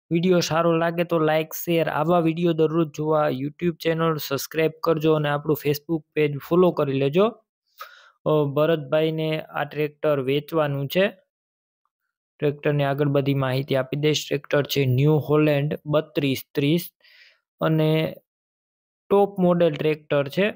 Video સારો લાગે તો લાઇક શેર આવા વિડીયો દરરોજ જોવા યુટ્યુબ ચેનલ સબસ્ક્રાઈબ કરજો અને આપણું ફેસબુક પેજ ફોલો કરી લેજો. ભરતભાઈને આ ટ્રેક્ટર વેચવાનું છે. ટ્રેક્ટરની આગળ બધી માહિતી આપી દઈશ. ટ્રેક્ટર છે ન્યૂ હોલેન્ડ 3230 અને ટોપ મોડેલ ટ્રેક્ટર છે.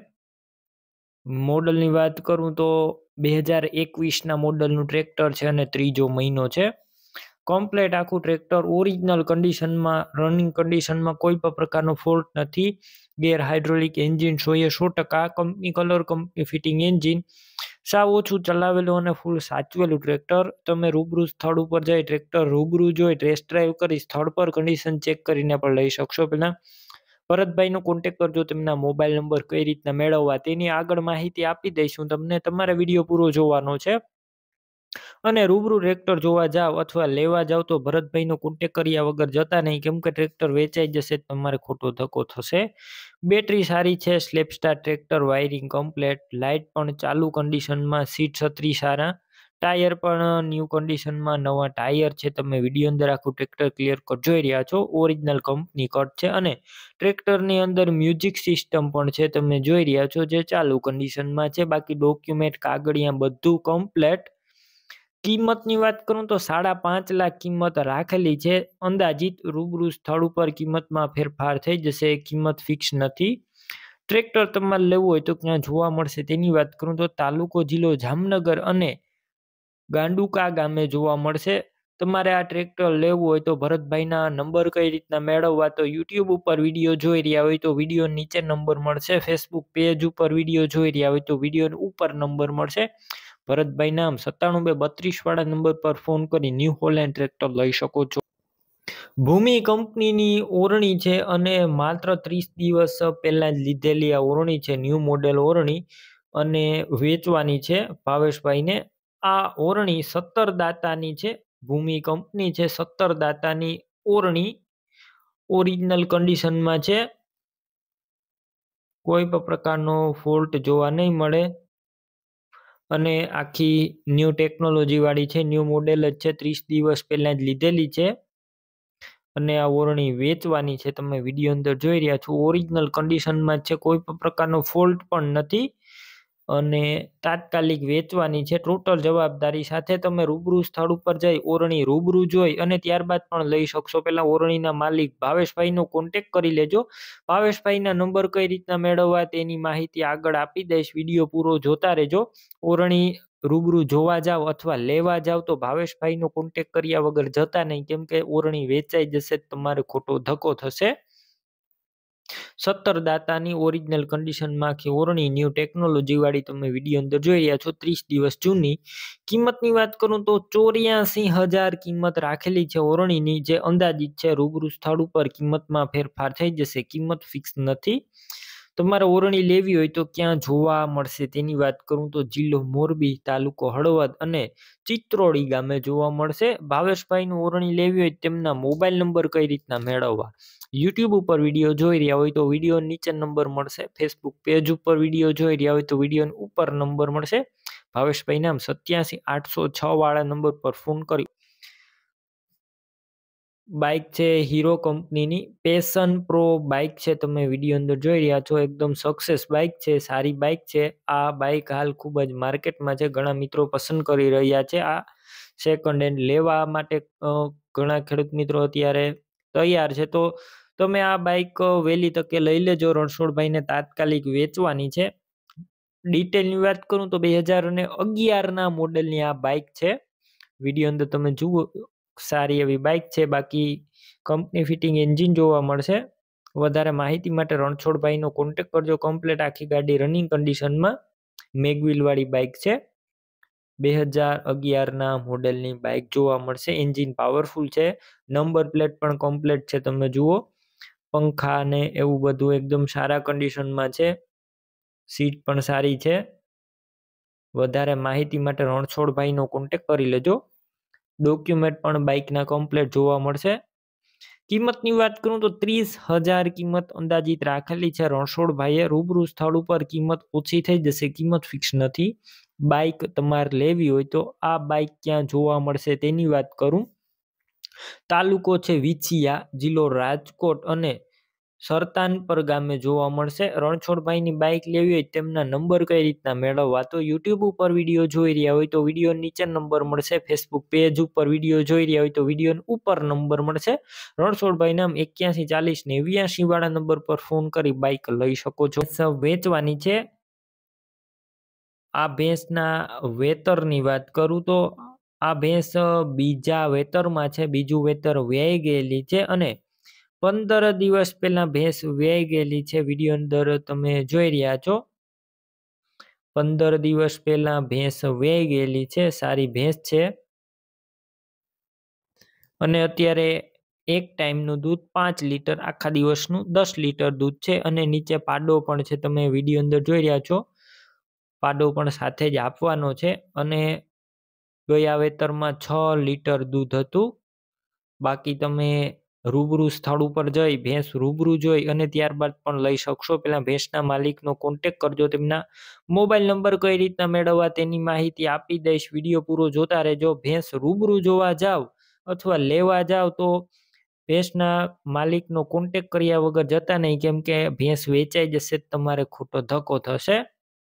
મોડલની વાત કરું તો 2021ના મોડલનું ટ્રેક્ટર છે અને 3જો મહિનો છે. કમ્પ્લેટ આખું ટ્રેક્ટર ઓરિજિનલ કન્ડિશનમાં, રનિંગ કન્ડિશનમાં કોઈ પણ પ્રકારનો ફોલ્ટ નથી. Gear hydraulic engine 100% company colour, company fitting engine, સાવ ઓછું ચલાવેલું અને ફૂલ સાચવેલું ટ્રેક્ટર. તમે રૂબરૂ સ્થળ ઉપર જઈ ટ્રેક્ટર રૂબરૂ જોઈ ટેસ્ટ ડ્રાઈવ કરી સ્થળ પર કન્ડિશન ચેક કરીને પણ લઈ શકશો. પહેલા ભરતભાઈનો કોન્ટેક કરજો. તેમના મોબાઈલ નંબર કઈ રીતના મેળવવા તેની આગળ માહિતી આપી દઈશું તમને. તમારે વિડીયો પૂરો જોવાનો છે અને રૂબરૂ ટ્રેક્ટર જોવા જાવ અથવા લેવા જાવ તો ભરતભાઈનો કોન્ટેક કર્યા વગર જતા નહીં, કેમ કે ટ્રેક્ટર વેચાઈ જશે તમારે ખોટો ધક્કો થશે. બેટરી સારી છે, સ્લેપસ્ટાર ટ્રેક્ટર, વાયરિંગ કમ્પ્લેટ, લાઇટ પણ ચાલુ કન્ડિશનમાં, સીટ છત્રી સારા, ટાયર પણ ન્યૂ કન્ડિશનમાં, નવા ટાયર છે. તમે વિડીયો અંદર આખું ટ્રેક્ટર ક્લિયર કટ જોઈ રહ્યા છો. ઓરિજિનલ કંપની કટ છે અને ટ્રેક્ટરની અંદર મ્યુઝિક સિસ્ટમ પણ છે, તમે જોઈ રહ્યા છો, જે ચાલુ કન્ડિશનમાં છે. બાકી ડોક્યુમેન્ટ, કાગળિયા બધું કમ્પ્લેટ. કિંમતની વાત કરું તો 5.5 લાખ કિંમત રાખેલી છે અંદાજિત. રૂબરૂ સ્થળ ઉપર કિંમતમાં ફેરફાર થઈ જશે, કિંમત ફિક્સ નથી. ટ્રેક્ટર તમારે લેવું હોય તો ક્યાં જોવા મળશે તેની વાત કરું તો તાલુકો જિલ્લો જામનગર અને ગાંડુકા ગામે જોવા મળશે. તમારે આ ટ્રેક્ટર લેવું હોય તો ભરતભાઈના નંબર કઈ રીતના મેળવવા, તો યુટ્યુબ ઉપર વિડીયો જોઈ રહ્યા હોય તો વિડીયો નીચે નંબર મળશે. ફેસબુક પેજ ઉપર વિડીયો જોઈ રહ્યા હોય તો વિડીયો ઉપર નંબર મળશે. ભરતભાઈ નામ 9732 વાળા નંબર પર ફોન કરી ન્યૂ હોલેન્ડ ટ્રેક્ટર લઈ શકો છો. ભૂમિ કંપનીની ઓરણી છે અને માત્ર 30 દિવસ પહેલા જ લીધેલી આ ઓરણી છે. ન્યૂ મોડેલ ઓરણી અને વેચવાની છે ભાવેશભાઈને. આ ઓરણી 17 દાતાની છે. ભૂમિ કંપની છે, 17 દાતાની ઓરણી ઓરિજિનલ કન્ડિશનમાં છે. કોઈ પણ પ્રકારનો ફોલ્ટ જોવા નહીં મળે અને આખી ન્યૂ ટેકનોલોજી વાળી છે. ન્યૂ મોડેલ જ છે, 30 દિવસ પહેલા જ લીધેલી છે અને આ ઓરણી વેચવાની છે. તમે વિડીયો અંદર જોઈ રહ્યા છો, ઓરિજિનલ કન્ડિશનમાં છે, કોઈ પણ પ્રકારનો ફોલ્ટ પણ નથી અને તાત્કાલિક વેચવાની છે ટોટલ જવાબદારી સાથે. તમે રૂબરૂ સ્થળ ઉપર જઈ ઓરણી રૂબરૂ જોઈ અને ત્યારબાદ પણ લઈ શકશો. પહેલા ઓરણીના માલિક ભાવેશભાઈનો કોન્ટેક કરી લેજો. ભાવેશભાઈના નંબર કઈ રીતના મેળવવા તેની માહિતી આગળ આપી દઈશ. વિડીયો પૂરો જોતા રહેજો. ઓરણી રૂબરૂ જોવા જાવ અથવા લેવા જાવ તો ભાવેશભાઈનો કોન્ટેક કર્યા વગર જતા નહીં, કેમ કે ઓરણી વેચાઈ જશે, તમારે ખોટો ધક્કો થશે. 17 દાતાની ઓરિજિનલ કન્ડિશનમાં આખી ઓરણી ન્યૂ ટેકનોલોજી વાળી તમે વિડીયો અંદર જોઈ રહ્યા છો, 30 દિવસ જૂની. કિંમતની વાત કરું તો 84,000 કિંમત રાખેલી છે ઓરણીની, જે અંદાજિત છે. રૂબરૂ સ્થળ ઉપર કિંમતમાં ફેરફાર થઈ જશે, કિંમત ફિક્સ નથી. તમારે ઓરણી લેવી હોય તો ક્યાં જોવા મળશે તેની વાત કરું તો જિલ્લો મોરબી, તાલુકો હળવદ અને ચિત્રોડી ગામે જોવા મળશે. ભાવેશભાઈનું ઓરણી લેવી હોય તેમના મોબાઈલ નંબર કઈ રીતના મેળવવા, યુટ્યુબ ઉપર વિડીયો જોઈ રહ્યા હોય તો વિડીયો નીચે નંબર મળશે. ફેસબુક પેજ ઉપર વિડીયો જોઈ રહ્યા હોય તો વિડીયો ઉપર નંબર મળશે. ભાવેશભાઈ નામ 87 806 વાળા નંબર પર ફોન કરી. બાઇક છે હીરો કંપનીની પેશન પ્રો બાઇક છે, તમે વિડીયો અંદર જોઈ રહ્યા છો. એકદમ સક્સેસ બાઇક છે, સારી બાઇક છે. આ બાઇક હાલ ખૂબ જ માર્કેટમાં છે, ઘણા મિત્રો પસંદ કરી રહ્યા છે. આ સેકન્ડ હેન્ડ લેવા માટે ઘણા ખેડૂત મિત્રો અત્યારે તૈયાર છે. તો તમે આ બાઇક વહેલી તકે લઈ લેજો. રણછોડભાઈને તાત્કાલિક વેચવાની છે. ડિટેલની વાત કરું તો 2011ના મોડેલની આ બાઇક છે. વિડીયો અંદર તમે જુઓ, સારી એવી બાઇક છે. બાકી કંપની ફિટિંગ એન્જિન જોવા મળશે. વધારે માહિતી માટે રણછોડભાઈનો કોન્ટેક કરજો. કમ્પ્લેટ આખી ગાડી રનિંગ કન્ડિશનમાં મેગવિલ વાળી બાઇક છે. 2011ના મોડેલની બાઇક જોવા મળશે. એન્જિન પાવરફુલ છે, નંબર પ્લેટ પણ કમ્પ્લેટ છે, તમે જુઓ. પંખા ને એવું બધું એકદમ સારા કન્ડિશનમાં છે. સીટ પણ સારી છે. વધારે માહિતી માટે રણછોડભાઈનો કોન્ટેક કરી લેજો. ડોક્યુમેન્ટ પણ બાઇકના કમ્પ્લેટ જોવા મળશે. કિંમતની વાત કરું તો 30,000 કિંમત અંદાજિત રાખેલી છે રણછોડભાઈએ. રૂબરૂ સ્થળ ઉપર કિંમત ઓછી થઈ જશે, કિંમત ફિક્સ નથી. બાઇક તમારે લેવી હોય તો આ બાઇક ક્યાં જોવા મળશે તેની વાત કરું તાલુકો છે વિછિયા, જિલ્લો રાજકોટ અને સરતાનપર ગામે જોવા મળશે. રણછોડભાઈની બાઇક લેવી હોય તેમના નંબર કઈ રીતના મેળવવા, તો યુટ્યુબ ઉપર વિડીયો જોઈ રહ્યા હોય તો વિડીયો નીચે નંબર મળશે. ફેસબુક પેજ ઉપર વિડીયો જોઈ રહ્યા હોય તો વિડીયો ઉપર નંબર મળશે. રણછોડભાઈ નામ 8140 ને 82 વાળા નંબર પર ફોન કરી બાઇક લઈ શકો છો. વેચવાની છે. આ ભેંસના વેતરની વાત કરું તો આ ભેંસ બીજા વેતરમાં છે. બીજું વેતર વ્યાઈ ગયેલી છે અને 15 દિવસ પહેલા ભેંસ વ્યાઈ ગયેલી છે. વિડીયો અંદર તમે જોઈ રહ્યા છો. 15 દિવસ પહેલા ભેંસ વ્યાઈ ગયેલી છે. સારી ભેંસ છે અને અત્યારે એક ટાઈમનું દૂધ 5 લીટર, આખા દિવસનું 10 લીટર દૂધ છે અને નીચે પાડો પણ છે. તમે વિડીયો અંદર જોઈ રહ્યા છો. પાડો પણ સાથે જ આપવાનો છે અને ગયા વેતરમાં 6 લીટર દૂધ હતું. બાકી તમે રૂબરૂ સ્થળ ઉપર જઈ ભેંસ રૂબરૂ જોઈ અને ત્યારબાદ પણ લઈ શકશો. પેલા ભેંસના માલિકનો કોન્ટેક કરજો. તેમના મોબાઈલ નંબર કઈ રીતના મેળવવા તેની માહિતી આપી દઈશ. વિડીયો પૂરો જોતા રહેજો. ભેંસ રૂબરૂ જોવા જાવ અથવા લેવા જાવ તો ભેંસના માલિકનો કોન્ટેક કર્યા વગર જતા નહીં, કેમ કે ભેંસ વેચાઈ જશે તમારે ખોટો ધક્કો થશે.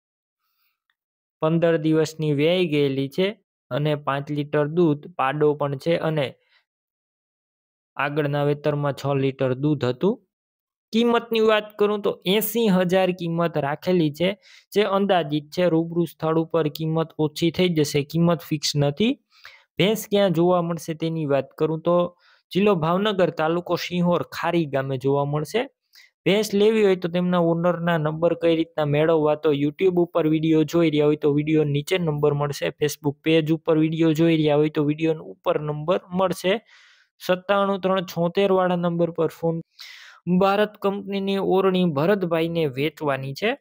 15 દિવસની વ્યાઈ ગયેલી છે અને 5 લીટર દૂધ, પાડો પણ છે અને આગળના વેતરમાં 6 લીટર દૂધ હતું. કિંમતની વાત કરું તો 80,000 કિંમત રાખેલી છે, જે અંદાજિત છે. રૂબરૂ સ્થળ ઉપર કિંમત ઓછી થઈ જશે, કિંમત ફિક્સ નથી. ભેંસ ક્યાં જોવા મળશે તેની વાત કરું તો જિલ્લો ભાવનગર, તાલુકો સિંહોર, ખારી ગામે જોવા મળશે. ભેંસ લેવી હોય તો તેમના ઓનરના નંબર કઈ રીતના મેળવવા, તો યુટ્યુબ ઉપર વિડીયો જોઈ રહ્યા હોય તો વિડીયો નીચે નંબર મળશે. ફેસબુક પેજ ઉપર વિડીયો જોઈ રહ્યા હોય તો વિડીયો ઉપર નંબર મળશે. 97 376 વાળા નંબર પર ફોન. ભારત કંપનીની ઓરણી ભરતભાઈને વેચવાની છે.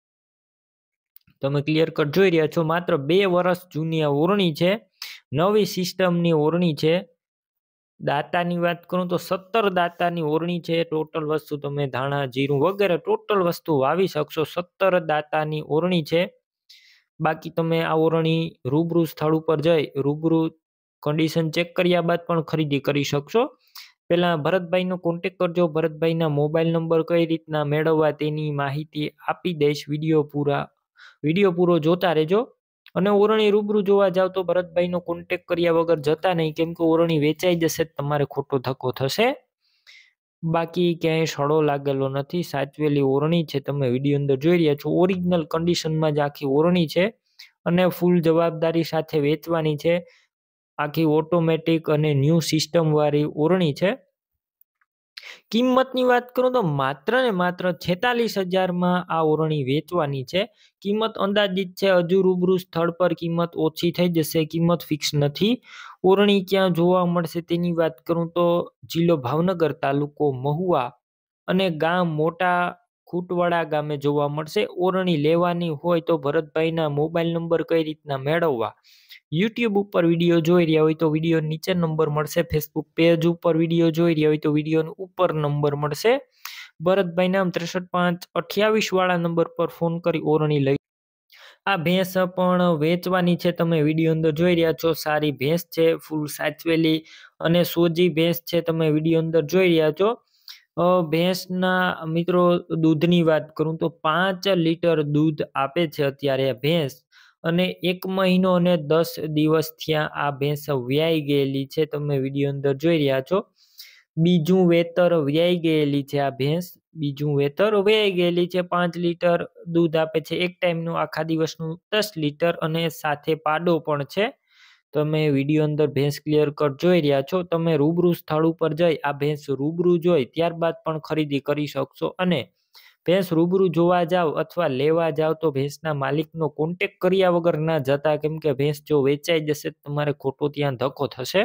તમે ક્લિયર કટ જોઈ રહ્યા છો. માત્ર 2 વર્ષ જૂની આ ઓરણી છે. નવી સિસ્ટમની ઓરણી છે. દાતાની વાત કરું તો 17 દાતાની ઓરણી છે. ટોટલ વસ્તુ તમે ધાણા, જીરું વગેરે ટોટલ વસ્તુ વાવી શકશો. 17 દાતાની ઓરણી છે. બાકી તમે આ ઓરણી રૂબરૂ સ્થળ ઉપર જઈ રૂબરૂ કન્ડિશન ચેક કર્યા બાદ પણ ખરીદી કરી શકશો. પહેલા ભરતભાઈનો કોન્ટેક કરજો. ભરતભાઈના મોબાઈલ નંબર કઈ રીતના મેળવવા તેની માહિતી આપી દઈશ. વિડીયો પૂરો જોતા રહેજો. અને ઓરણી રૂબરૂ જોવા જાવ તો ભરતભાઈનો કોન્ટેક કર્યા વગર જતા નહીં, કેમ કે ઓરણી વેચાઈ જશે તમારે ખોટો ધક્કો થશે. બાકી ક્યાંય સડો લાગેલો નથી, સાચવેલી ઓરણી છે. તમે વિડીયો અંદર જોઈ રહ્યા છો. ઓરિજિનલ કન્ડિશનમાં જ આખી ઓરણી છે અને ફૂલ જવાબદારી સાથે વેચવાની છે. આખી ઓટોમેટિક અને ન્યૂ સિસ્ટમ વાળી ઓરણી છે. કિંમતની વાત કરું તો માત્ર ને માત્ર 46,000 આ ઓરણી વેચવાની છે. કિંમત અંદાજિત છે. હજુ રૂબરૂ સ્થળ પર કિંમત ઓછી થઈ જશે, કિંમત ફિક્સ નથી. ઓરણી ક્યાં જોવા મળશે તેની વાત કરું તો જિલ્લો ભાવનગર, તાલુકો મહુવા અને ગામ મોટા ખૂટવાડા ગામે જોવા મળશે. ઓરણી લેવાની હોય તો ભરતભાઈના મોબાઈલ નંબર કઈ રીતના મેળવવા, યુટ્યુબ ઉપર વિડીયો જોઈ રહ્યા હોય તો વિડીયો નીચે નંબર મળશે. ફેસબુક પેજ ઉપર વિડીયો જોઈ રહ્યા હોય તો વિડીયો ઉપર નંબર મળશે. ભરતભાઈ નામ 63 5 28 વાળા નંબર પર ફોન કરી ઓરણી લઈ. આ ભેંસ પણ વેચવાની છે. તમે વિડીયો અંદર જોઈ રહ્યા છો. સારી ભેંસ છે, ફૂલ સાચવેલી અને સોજી ભેંસ છે. તમે વિડીયો અંદર જોઈ રહ્યા છો. ભેંસના મિત્રો દૂધની વાત કરું તો 5 લીટર દૂધ આપે છે અત્યારે ભેંસ અને 1 મહિનો અને 10 દિવસ થયા આ ભેંસ વ્યાઈ ગયેલી છે. તમે વિડીયો અંદર જોઈ રહ્યા છો. બીજું વેતર વ્યાઈ ગયેલી છે આ ભેંસ. બીજું વેતર વ્યાઈ ગયેલી છે. 5 લીટર દૂધ આપે છે. એક ટાઈમનું આખા દિવસનું 10 લીટર અને સાથે પાડો પણ છે. તમે વિડીયો અંદર ભેંસ ક્લિયર કટ જોઈ રહ્યા છો. તમે રૂબરૂ સ્થળ ઉપર જઈ આ ભેંસ રૂબરૂ જોઈ ત્યારબાદ પણ ખરીદી કરી શકશો. અને ભેંસ રૂબરૂ જોવા જાવ અથવા લેવા જાવ તો ભેંસના માલિકનો કોન્ટેક કર્યા વગર ના જતા, કેમ કે ભેંસ જો વેચાઈ જશે તમારે ખોટો ત્યાં ધક્કો થશે.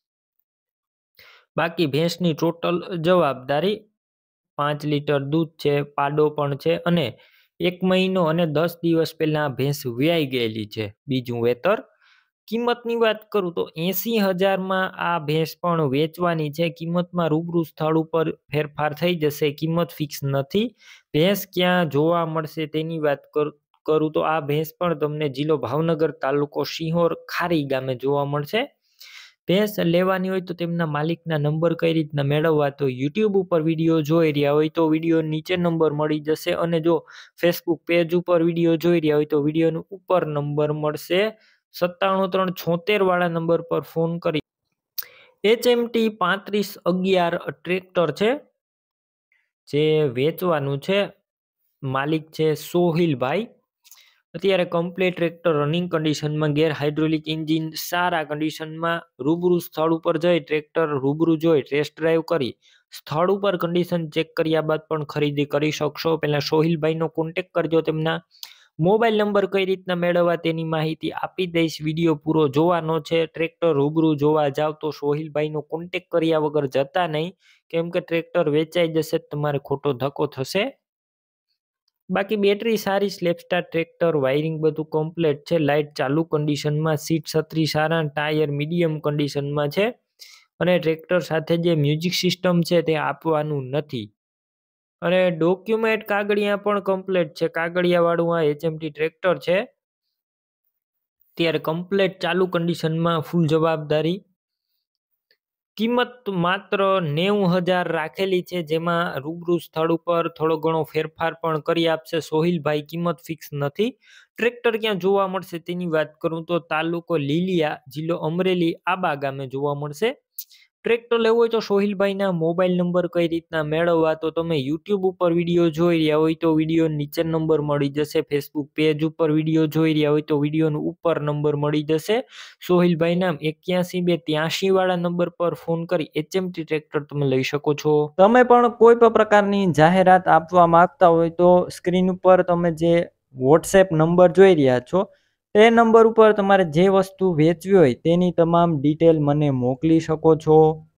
બાકી ભેંસની ટોટલ જવાબદારી. 5 લીટર દૂધ છે, પાડો પણ છે અને 1 મહિનો અને 10 દિવસ પહેલા ભેંસ વ્યાઈ ગયેલી છે. બીજું વેતર. કિંમતની વાત કરું તો 80,000 આ ભેંસ પણ વેચવાની છે. કિંમતમાં રૂબરૂ સ્થળ ઉપર ફેરફાર થઈ જશે, કિંમત ફિક્સ નથી. ભેંસ ક્યાં જોવા મળશે તેની વાત કરું તો આ ભેંસ પણ તમને જિલ્લો ભાવનગર, તાલુકો સિંહોર, ખારી ગામે જોવા મળશે. ભેંસ લેવાની હોય તો તેમના માલિકના નંબર કઈ રીતના મેળવવા, તો YouTube ઉપર વિડીયો જોઈ રહ્યા હોય તો વિડીયો નીચે નંબર મળી જશે, અને જો ફેસબુક પેજ ઉપર વિડીયો જોઈ રહ્યા હોય તો વિડીયોનું ઉપર નંબર મળશે. 97 376 વાળા નંબર પર ફોન કરી HMT 3511 ટ્રેક્ટર છે જે વેચવાનું છે. માલિક છે સોહિલભાઈ. અત્યારે કમ્પ્લીટ ટ્રેક્ટર રનિંગ કન્ડિશનમાં, ગેર હાઇડ્રોલિક એન્જિન સારા કન્ડિશનમાં. રૂબરૂ સ્થળ ઉપર જઈ ટ્રેક્ટર રૂબરૂ જોઈ ટેસ્ટ ડ્રાઈવ કરી સ્થળ ઉપર કન્ડિશન ચેક કર્યા બાદ પણ ખરીદી કરી શકશો. પહેલા સોહિલભાઈનો કોન્ટેક કરજો. તેમના મોબાઈલ નંબર કઈ રીતના મેળવવા તેની માહિતી આપી દઈશ. વિડીયો પૂરો જોવાનો છે. ટ્રેક્ટર રૂબરૂ જોવા જાવ તો સોહિલભાઈનો કોન્ટેક કર્યા વગર જતા નહીં, કેમ કે ટ્રેક્ટર વેચાઈ જશે તમારે ખોટો ધક્કો થશે. બાકી બેટરી સારી, સ્લેપસ્ટાર ટ્રેક્ટર, વાયરિંગ બધું કમ્પ્લીટ છે. લાઇટ ચાલુ કન્ડિશનમાં, સીટ છત્રી સારા, ટાયર મીડિયમ કન્ડિશનમાં છે, અને ટ્રેક્ટર સાથે જે મ્યુઝિક સિસ્ટમ છે તે આપવાનું નથી. અને ડોક્યુમેન્ટ કાગળિયા પણ કમ્પ્લીટ છે. કાગળિયા વાળું આ HMT ટ્રેક્ટર છે. ત્યારે કમ્પ્લીટ ચાલુ કન્ડિશનમાં, ફૂલ જવાબદારી. કિંમત માત્ર 90,000 રાખેલી છે, જેમાં રૂબરૂ સ્થળ ઉપર થોડો ઘણો ફેરફાર પણ કરી આપશે સોહિલભાઈ. કિંમત ફિક્સ નથી. ટ્રેક્ટર ક્યાં જોવા મળશે તેની વાત કરું તો તાલુકો લીલિયા, જિલ્લો અમરેલી, આબા ગામે જોવા મળશે. ટ્રેક્ટર લેવું હોય તો સોહિલભાઈના મોબાઈલ નંબર કઈ રીતના મેળવવા, તો તમે YouTube ઉપર વિડીયો જોઈ રહ્યા હોય તો વિડીયો નીચે નંબર મળી જશે. ફેસબુક પેજ ઉપર વિડીયો જોઈ રહ્યા હોય તો વિડીયોનો ઉપર નંબર મળી જશે. સોહિલભાઈના 81 283 વાળા નંબર પર ફોન કરી HMT ટ્રેક્ટર તમે લઈ શકો છો. તમે પણ કોઈ પણ પ્રકારની જાહેરાત આપવા માંગતા હોય તો સ્ક્રીન ઉપર તમે જે WhatsApp નંબર જોઈ રહ્યા છો તે નંબર ઉપર તમારે જે વસ્તુ વેચવી હોય તેની તમામ ડિટેલ મને મોકલી શકો છો.